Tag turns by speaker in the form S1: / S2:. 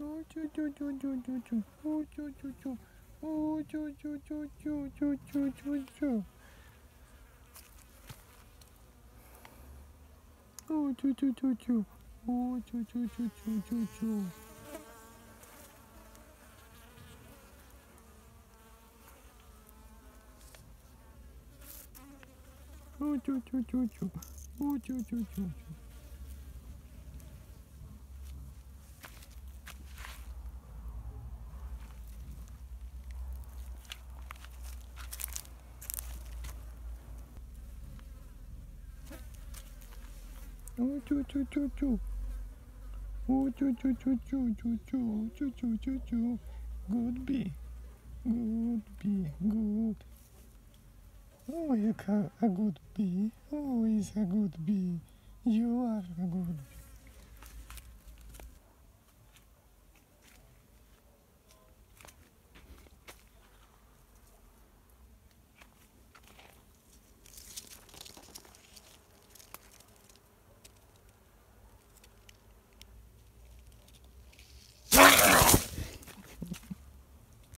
S1: Oh, choo choo choo choo choo choo. Oh, choo choo choo. Oh, choo choo choo choo choo choo choo choo. Oh, choo choo choo choo. Oh, choo choo choo choo choo choo. Oh, choo choo choo choo. Oh, choo choo choo choo. Oh, choo choo choo choo. Oh, choo choo choo choo choo choo choo choo choo choo. Good bee. Good bee. Good. Oh, you are a good bee. Oh, is a good bee. You are a good bee.